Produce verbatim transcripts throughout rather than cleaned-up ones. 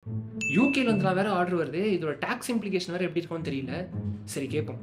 யூகேல இருந்துலாம் வேற ஆர்டர் வருது. இதோட டாக்ஸ் இம்ப்ளிகேஷன் வேற எப்படி இருக்கும்னு தெரியல. சரி கேட்போம்.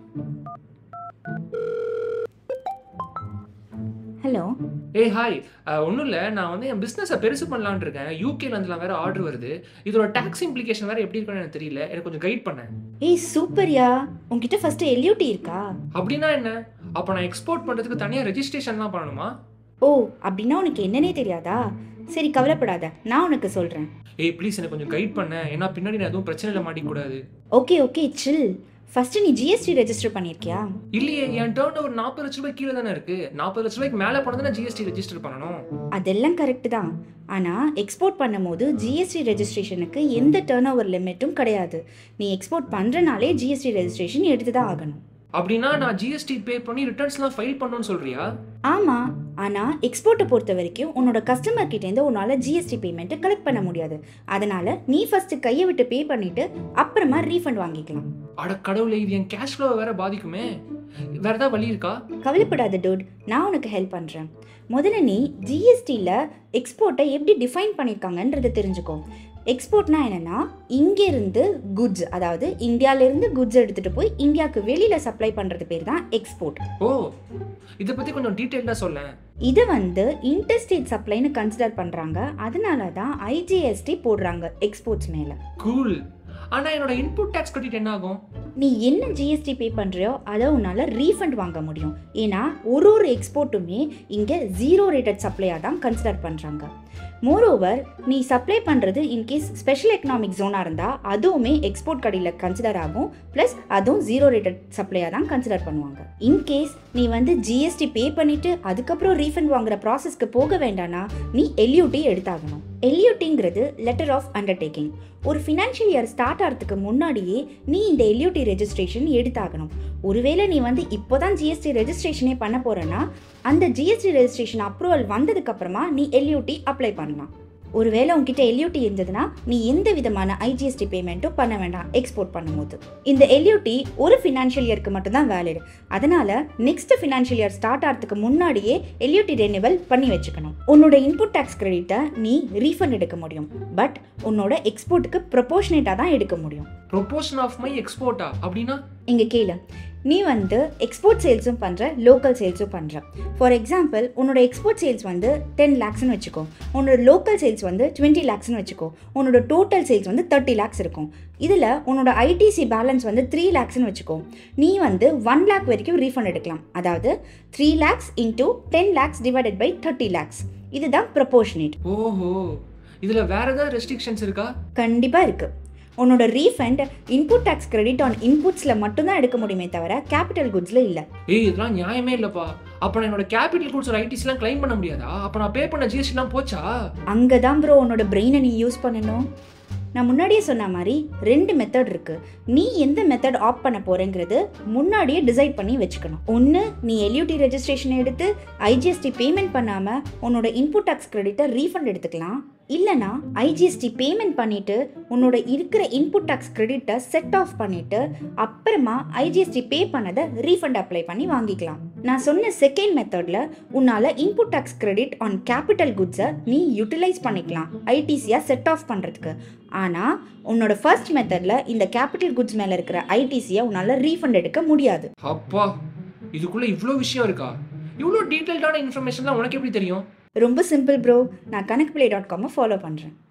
ஹலோ. ஏய் ஹாய். ஒன்றும் இல்லை, நான் வந்து என் பிஸ்னஸை பெருசு பண்ணலான்னு இருக்கேன். யூகேல இருந்துலாம் வேற ஆர்டர் வருது. இதோட டாக்ஸ் இம்ப்ளிகேஷன் வேற எப்படி இருக்குன்னு எனக்கு தெரியல. எனக்கு கொஞ்சம் கைட் பண்ணேன். ஏய் சூப்பர்யா, உங்ககிட்ட ஃபர்ஸ்ட் எல்யூடி இருக்கா? அப்படின்னா என்ன? அப்போ நான் எக்ஸ்போர்ட் பண்ணுறதுக்கு தனியாக ரெஜிஸ்ட்ரேஷன்லாம் பண்ணணுமா? ஓ அப்படின்னா உனக்கு என்னன்னே தெரியாதா? சரி கவலைப்படாத, நான் உனக்கு சொல்கிறேன். ஏய் ப்ளீஸ் எனக்கு கொஞ்சம் கைட் பண்ண. ஏன்னா பின்னாடி நான் எதுவும் பிரச்சனையில் மாட்டிக்கூடாது. Okay okay chill. ஃபர்ஸ்ட் நீ ஜிஎஸ்டி ரெஜிஸ்டர் பண்ணியிருக்கியா? இல்லையே, என் டர்ன் ஒரு நாற்பது லட்ச ரூபாய் கீழே தானே இருக்கு. நாற்பது லட்ச ரூபாய்க்கு மேலே போனதுன்னா ஜிஎஸ்டி ரெஜிஸ்டர் பண்ணணும். அதெல்லாம் கரெக்டு தான். ஆனால் எக்ஸ்போர்ட் பண்ணும்போது ஜிஎஸ்டி ரெஜிஸ்ட்ரேஷனுக்கு எந்த டர்ன் ஓவர் லிமிட்டும் கிடையாது. நீ எக்ஸ்போர்ட் பண்ணுறனாலே ஜிஎஸ்டி ரெஜிஸ்ட்ரேஷன் எடுத்து தான் ஆகணும். அப்படின்னா நான் ஜிஎஸ்டி பே பண்ணி ரிட்டர்ன்ஸ்லாம் ஃபைல் பண்ணணும்னு சொல்றியா? ஆமாம், ஆனால் எக்ஸ்போர்ட்டை பொறுத்த வரைக்கும் உன்னோட கஸ்டமர் கிட்டேருந்து உன்னால் ஜிஎஸ்டி பேமெண்ட்டை கலெக்ட் பண்ண முடியாது. அதனால் நீ ஃபஸ்ட்டு கையை விட்டு பே பண்ணிவிட்டு அப்புறமா ரீஃபண்ட் வாங்கிக்கலாம். அட கடவுளே, இது என் கேஷ் ஃப்ளோவை வேற பாதிக்குமே. வேற ஏதாவது வழி இருக்கா? கவலைப்படாத டூட், நான் உனக்கு ஹெல்ப் பண்ணுறேன். முதல்ல நீ ஜிஎஸ்டியில் எக்ஸ்போர்ட்டை எப்படி டிஃபைன் பண்ணியிருக்காங்கன்றதை தெரிஞ்சுக்கோ. எக்ஸ்போர்ட்னா என்னென்னா, இங்கேருந்து குட்ஸ், அதாவது இந்தியாவிலேருந்து குட்ஸ் எடுத்துகிட்டு போய் இந்தியாவுக்கு வெளியில் சப்ளை பண்ணுறது பேர் தான் எக்ஸ்போர்ட். ஓ, இதை பற்றி கொஞ்சம் டீட்டெயிலாக சொல்ல. இதை வந்து இன்டர்ஸ்டேட் சப்ளைன்னு கன்சிடர் பண்ணுறாங்க. அதனால தான் ஐஜிஎஸ்டி போடுறாங்க எக்ஸ்போர்ட்ஸ் மேலே. கூல். ஆனால் என்னோட இன்புட் டேக்ஸ் கட்டிட்டு என்ன ஆகும்? நீ என்ன ஜிஎஸ்டி பே பண்ணுறியோ அதை உன்னால் ரீஃபண்ட் வாங்க முடியும். ஏன்னா ஒரு ஒரு எக்ஸ்போர்ட்டுமே இங்கே ஜீரோ ரேட்டட் சப்ளையாக தான் கன்சிடர் பண்ணுறாங்க. மோரோவர் நீ சப்ளை பண்ணுறது இன்கேஸ் ஸ்பெஷல் எக்கனாமிக் ஜோனாக இருந்தால் அதுவுமே எக்ஸ்போர்ட் கடையில் கன்சிடர் ஆகும். ப்ளஸ் அதுவும் ஜீரோ ரேட்டட் சப்ளையாக தான் கன்சிடர் பண்ணுவாங்க. இன்கேஸ் நீ வந்து ஜிஎஸ்டி பே பண்ணிவிட்டு அதுக்கப்புறம் ரீஃபண்ட் வாங்குற ப்ராசஸ்க்கு போக வேண்டாம்னா நீ எல்யூடி எடுத்தாகணும். எல்யூடிங்கிறது லெட்டர் ஆஃப் அண்டர்டேக்கிங். ஒரு ஃபினான்ஷியல் இயர் ஸ்டார்ட் ஆகிறதுக்கு முன்னாடியே நீ இந்த எல்யூடி ரெஜிஸ்ட்ரேஷன் எடுத்தாகணும். ஒருவேளை நீ வந்து இப்போ தான் ஜிஎஸ்டி ரெஜிஸ்ட்ரேஷனே பண்ண போகிறேன்னா அந்த ஜிஎஸ்டி ரெஜிஸ்ட்ரேஷன் அப்ரூவல் வந்ததுக்கப்புறமா நீ எல்யூடி அப்ளை பண்ணலாம். ஒருவேளை உங்ககிட்ட எல்யூடி இருந்ததுன்னா நீ எந்த விதமான ஐஜிஎஸ்டி பேமெண்ட்டும் பண்ண வேண்டாம் எக்ஸ்போர்ட் பண்ணும்போது. இந்த எல்யூடி ஒரு ஃபினான்ஷியல் இயருக்கு மட்டும்தான் வேலிட். அதனால் நெக்ஸ்ட் ஃபினான்ஷியல் இயர் ஸ்டார்ட் ஆகிறதுக்கு முன்னாடியே எல்யூடி ரெனிவல் பண்ணி வச்சுக்கணும். உன்னோட இன்புட் டேக்ஸ் கிரெடிட்டை நீ ரீஃபண்ட் எடுக்க முடியும். பட் உன்னோட எக்ஸ்போர்ட்டுக்கு ப்ரொபோர்ஷனேட்டாக தான் எடுக்க முடியும். ப்ரொபோர்ஷன் ஆஃப் மை எக்ஸ்போர்ட்டா? அப்படின்னா இங்கே கேளு. நீ வந்து எக்ஸ்போர்ட் சேல்ஸும் பண்ணுற, லோக்கல் சேல்ஸும் பண்ணுற. ஃபார் எக்ஸாம்பிள் உன்னோட எக்ஸ்போர்ட் சேல்ஸ் வந்து டென் லேக்ஸ்னு வச்சுக்கோ. உன்னோட லோக்கல் சேல்ஸ் வந்து டுவெண்ட்டி லேக்ஸ்னு வச்சுக்கோ. உன்னோட டோட்டல் சேல்ஸ் வந்து தேர்ட்டி லேக்ஸ் இருக்கும். இதில் உன்னோட ஐடிசி பேலன்ஸ் வந்து த்ரீ லேக்ஸ்னு வச்சுக்கோ. நீ வந்து ஒன் லேக் வரைக்கும் ரீஃபண்ட் எடுக்கலாம். அதாவது three lakhs into ten lakhs divided by thirty lakhs. இதுதான் ப்ரொபோர்ஷனேட். ஓஹோ, இதில் வேற ஏதாவது ரெஸ்ட்ரிக்ஷன்ஸ் இருக்கா? கண்டிப்பாக இருக்குது. உன்னோட refund input tax credit on இன்புட்ஸில் மட்டும்தான் எடுக்க முடியுமே தவிர கேபிட்டல் குட்ஸில் இல்லை. ஏய் இதெல்லாம் நியாயமே இல்லைப்பா. அப்போ நான் என்னோட கேபிட்டல் குட்ஸ் ஒரு ஐடிசிலாம் கிளைம் பண்ண முடியாதா? அப்போ நான் பே பண்ண ஜிஎஸ்டிலாம் போச்சா? அங்கே தான் ப்ரோ உன்னோட பிரெயினை நீ யூஸ் பண்ணணும். நான் முன்னாடியே சொன்ன மாதிரி ரெண்டு மெத்தட் இருக்குது. நீ எந்த மெத்தட் ஆப் பண்ண போகிறேங்கிறது முன்னாடியே டிசைட் பண்ணி வச்சுக்கணும். ஒன்று, நீ எல்யூடி ரெஜிஸ்ட்ரேஷன் எடுத்து ஐஜிஎஸ்டி பேமெண்ட் பண்ணாமல் உன்னோட இன்புட் டேக்ஸ் கிரெடிட்டை ரீஃபண்ட் எடுத்துக்கலாம். இல்லைனா ஐஜிஎஸ்டி பேமெண்ட் பண்ணிவிட்டு உன்னோட இருக்கிற இன்புட் டேக்ஸ் கிரெடிட்டை செட் ஆஃப் பண்ணிவிட்டு அப்புறமா ஐஜிஎஸ்டி பே பண்ணதை ரீஃபண்ட் அப்ளை பண்ணி வாங்கிக்கலாம். நான் சொன்ன செகண்ட் மெத்தடில் உன்னால் input tax credit on capital குட்ஸை நீ யூட்டிலைஸ் பண்ணிக்கலாம் ஐடிசியாக செட் ஆஃப் பண்ணுறதுக்கு. ஆனால் உன்னோட ஃபர்ஸ்ட் மெத்தடில் இந்த கேபிட்டல் குட்ஸ் மேலே இருக்கிற ஐடிசியை உன்னால் ரீஃபண்ட் எடுக்க முடியாது. அப்பா, இதுக்குள்ளே இவ்வளோ விஷயம் இருக்கா? இவ்வளோ டீட்டெயில்டான இன்ஃபர்மேஷன்லாம் உனக்கு எப்படி தெரியும்? ரொம்ப சிம்பிள் ப்ரோ. நான் கணக்கு பிளே டாட் காமை ஃபாலோ பண்ணுறேன்.